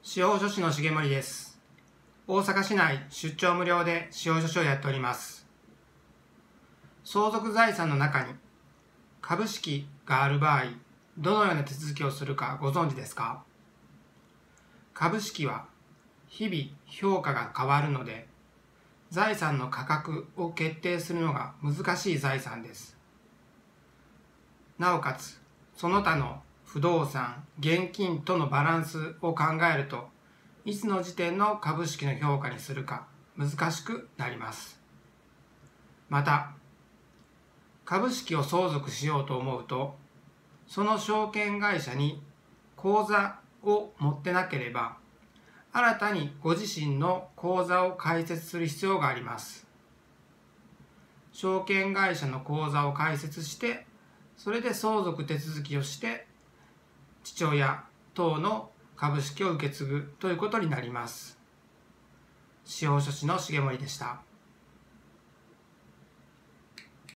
司法書士の重森です。大阪市内出張無料で司法書士をやっております。相続財産の中に株式がある場合、どのような手続きをするかご存知ですか？株式は日々評価が変わるので、財産の価格を決定するのが難しい財産です。なおかつ、その他の不動産、現金とのバランスを考えると、いつの時点の株式の評価にするか難しくなります。また、株式を相続しようと思うと、その証券会社に口座を持ってなければ、新たにご自身の口座を開設する必要があります。証券会社の口座を開設して、それで相続手続きをして、父親等の株式を受け継ぐということになります。司法書士の重森でした。